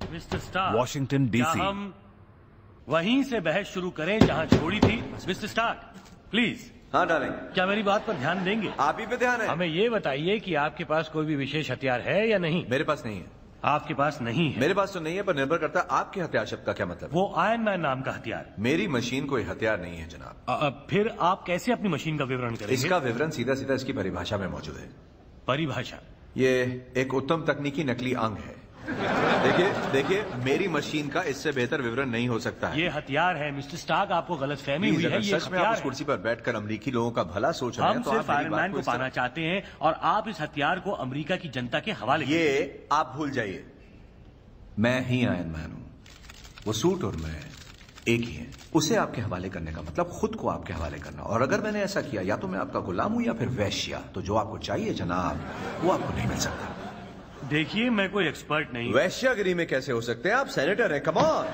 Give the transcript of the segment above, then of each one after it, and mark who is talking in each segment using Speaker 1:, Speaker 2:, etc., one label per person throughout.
Speaker 1: Mister Stark,
Speaker 2: Washington DC.
Speaker 1: हम वहीं से बहस शुरू करें जहां छोड़ी थी? Mister Stark, please.
Speaker 3: हाँ डार्लिंग।
Speaker 1: क्या मेरी बात पर ध्यान देंगे?
Speaker 3: आप ही पे ध्यान है।
Speaker 1: हमें ये बताइए कि आपके पास कोई भी विशेष हथियार है या नहीं?
Speaker 3: मेरे पास नहीं है।
Speaker 1: आपके पास नहीं है?
Speaker 3: मेरे पास तो नहीं है, पर निर्भर करता है आपके हथियार शब्द का क्या मतलब।
Speaker 1: वो आयरन मैन नाम का हथियार।
Speaker 3: मेरी मशीन कोई हथियार नहीं है जनाब।
Speaker 1: फिर आप कैसे अपनी मशीन का विवरण करेंगे?
Speaker 3: इसका विवरण सीधा सीधा इसकी परिभाषा में मौजूद है।
Speaker 1: परिभाषा?
Speaker 3: ये एक उत्तम तकनीकी नकली अंग है। देखिए मेरी मशीन का इससे बेहतर विवरण नहीं हो सकता है।
Speaker 1: ये हथियार है मिस्टर स्टार्क, आपको गलतफहमी हुई है। ये
Speaker 3: सच में आप इस कुर्सी पर बैठकर अमेरिकी लोगों का भला सोच रहे हैं
Speaker 1: हम
Speaker 3: तो
Speaker 1: सिर्फ
Speaker 3: आप
Speaker 1: आयरन मैन को पाना चाहते हैं और आप इस हथियार को अमेरिका की जनता के हवाले।
Speaker 3: ये आप भूल जाइए, मैं ही आयरन मैन हूं। वो सूट और मैं एक ही है। उसे आपके हवाले करने का मतलब खुद को आपके हवाले करना, और अगर मैंने ऐसा किया या तो मैं आपका गुलाम हूं या फिर वैश्या। तो जो आपको चाहिए जनाब वो आपको नहीं मिल सकता।
Speaker 1: देखिए मैं कोई एक्सपर्ट नहीं।
Speaker 3: वैश्यागिरी में कैसे हो सकते हैं आप? सेनेटर हैं, कम ऑन।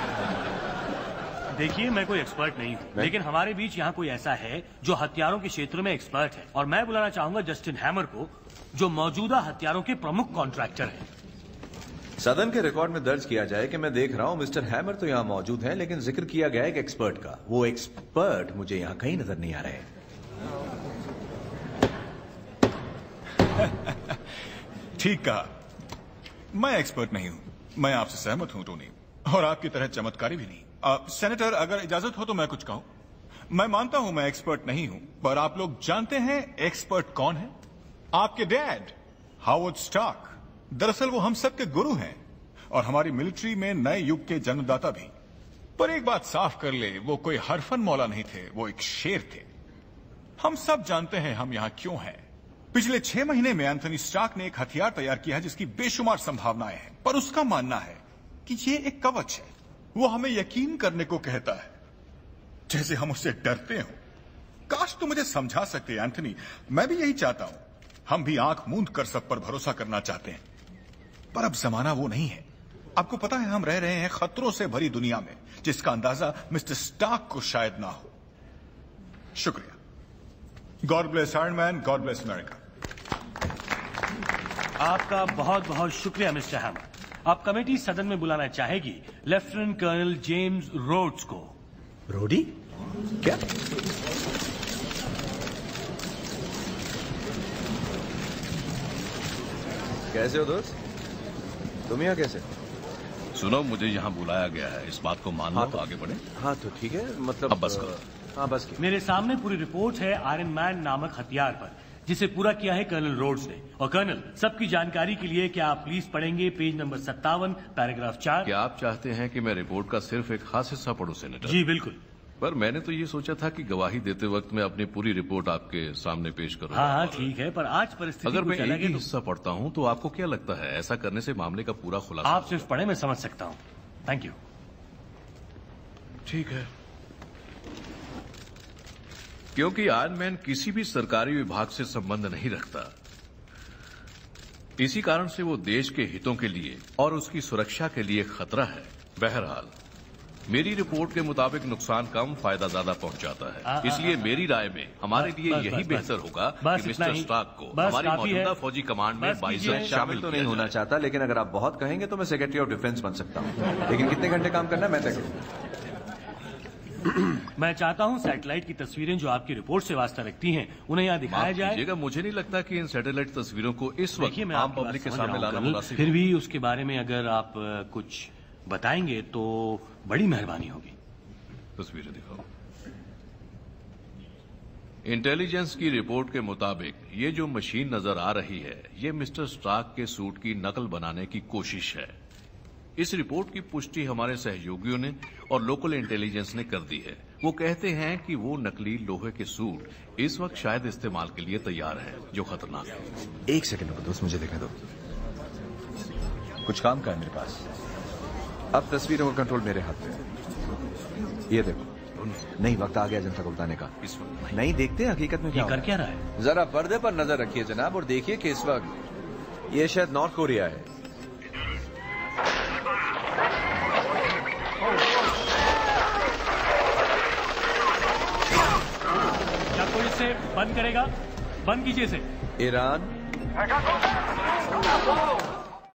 Speaker 1: देखिए मैं कोई एक्सपर्ट नहीं हूँ, लेकिन हमारे बीच यहाँ कोई ऐसा है जो हथियारों के क्षेत्र में एक्सपर्ट है, और मैं बुलाना चाहूंगा जस्टिन हैमर को, जो मौजूदा हथियारों के प्रमुख कॉन्ट्रैक्टर हैं।
Speaker 3: सदन के रिकॉर्ड में दर्ज किया जाए कि मैं देख रहा हूं मिस्टर हैमर तो यहाँ मौजूद हैं, लेकिन जिक्र किया गया है एक एक्सपर्ट का। वो एक्सपर्ट मुझे यहाँ कहीं नजर नहीं आ रहे।
Speaker 4: ठीक कहा, मैं एक्सपर्ट नहीं हूं। मैं आपसे सहमत हूं टोनी, और आपकी तरह चमत्कारी भी नहीं। सेनेटर अगर इजाजत हो तो मैं कुछ कहूं। मैं मानता हूं मैं एक्सपर्ट नहीं हूं, पर आप लोग जानते हैं एक्सपर्ट कौन है? आपके डैड हावर्ड स्टार्क। दरअसल वो हम सब के गुरु हैं और हमारी मिलिट्री में नए युग के जन्मदाता भी। पर एक बात साफ कर ले, वो कोई हरफन मौला नहीं थे, वो एक शेर थे। हम सब जानते हैं हम यहां क्यों हैं। पिछले 6 महीने में एंथनी स्टार्क ने एक हथियार तैयार किया है जिसकी बेशुमार संभावनाएं हैं, पर उसका मानना है कि ये एक कवच है। वो हमें यकीन करने को कहता है जैसे हम उससे डरते हो। काश तुम मुझे समझा सकते एंथनी, मैं भी यही चाहता हूं। हम भी आंख मूंद कर सब पर भरोसा करना चाहते हैं, पर अब जमाना वो नहीं है। आपको पता है हम रह रहे हैं खतरों से भरी दुनिया में, जिसका अंदाजा मिस्टर स्टार्क को शायद ना हो। शुक्रिया। God bless Iron Man, God bless America.
Speaker 1: आपका बहुत बहुत शुक्रिया मिस्टर हैमर। अब कमेटी सदन में बुलाना चाहेगी लेफ्टिनेंट कर्नल जेम्स रोड्स को।
Speaker 3: रोडी? क्या? कैसे हो दोस्त? तुम यहाँ कैसे?
Speaker 2: सुनो, मुझे यहाँ बुलाया गया है, इस बात को मान लो तो आगे बढ़े।
Speaker 3: हाँ तो ठीक है, मतलब
Speaker 2: अब बस करो।
Speaker 3: हाँ बस की।
Speaker 1: मेरे सामने पूरी रिपोर्ट है आयरन मैन नामक हथियार पर, जिसे पूरा किया है कर्नल रोड्स ने। और कर्नल, सबकी जानकारी के लिए क्या आप प्लीज पढ़ेंगे पेज नंबर 57 पैराग्राफ 4?
Speaker 2: क्या आप चाहते हैं कि मैं रिपोर्ट का सिर्फ एक खास हिस्सा पढूं सेनेटर?
Speaker 1: जी बिल्कुल।
Speaker 2: पर मैंने तो ये सोचा था कि गवाही देते वक्त मैं अपनी पूरी रिपोर्ट आपके सामने पेश करूंगा।
Speaker 1: हाँ ठीक है, पर आज परिस्थिति
Speaker 2: अगर मैं
Speaker 1: कुछ
Speaker 2: एक
Speaker 1: अलग
Speaker 2: ही
Speaker 1: है
Speaker 2: हिस्सा पढ़ता हूँ तो आपको क्या लगता है ऐसा करने से मामले का पूरा खुलासा?
Speaker 1: आप सिर्फ पढ़े, मैं समझ सकता हूँ। Thank you.
Speaker 2: ठीक है। क्योंकि आयरन मैन किसी भी सरकारी विभाग से संबंध नहीं रखता, इसी कारण से वो देश के हितों के लिए और उसकी सुरक्षा के लिए खतरा है। बहरहाल मेरी रिपोर्ट के मुताबिक नुकसान कम, फायदा ज्यादा पहुंचाता है। इसलिए मेरी राय में हमारे लिए यही बेहतर होगा कि मिस्टर स्टार्क को हमारी मौजूदा फौजी कमांड में बाइजन
Speaker 3: शामिल तो नहीं होना चाहता, लेकिन अगर आप बहुत कहेंगे तो मैं सेक्रेटरी ऑफ डिफेंस बन सकता हूँ। लेकिन कितने घंटे काम करना है मैं तय करूंगा।
Speaker 1: मैं चाहता हूं सैटेलाइट की तस्वीरें जो आपकी रिपोर्ट से वास्ता रखती हैं उन्हें यहाँ दिखाया जाए।
Speaker 2: मुझे नहीं लगता कि इन सैटेलाइट तस्वीरों को इस वक्त आम पब्लिक के सामने लाना मुनासिब।
Speaker 1: फिर भी उसके बारे में अगर आप कुछ बताएंगे तो बड़ी मेहरबानी होगी।
Speaker 2: तस्वीरें दिखाओ। इंटेलिजेंस की रिपोर्ट के मुताबिक ये जो मशीन नजर आ रही है, ये मिस्टर स्टार्क के सूट की नकल बनाने की कोशिश है। इस रिपोर्ट की पुष्टि हमारे सहयोगियों ने और लोकल इंटेलिजेंस ने कर दी है। वो कहते हैं कि वो नकली लोहे के सूट इस वक्त शायद इस्तेमाल के लिए तैयार है, जो खतरनाक है।
Speaker 3: एक सेकंड रुको दोस्त, मुझे देखने दो। कुछ काम का है मेरे पास। अब तस्वीरों का कंट्रोल मेरे हाथ में है। ये देखो। नहीं, वक्त आ गया जनता को बताने का।
Speaker 2: इस वक्त
Speaker 3: नहीं देखते हकीकत में क्या
Speaker 1: कर क्या रहा है।
Speaker 3: जरा पर्दे पर नजर रखिए जनाब, और देखिए कि इस वक्त ये शायद नॉर्थ कोरिया है।
Speaker 1: क्या कोई इसे बंद करेगा? बंद कीजिए इसे।
Speaker 3: ईरान,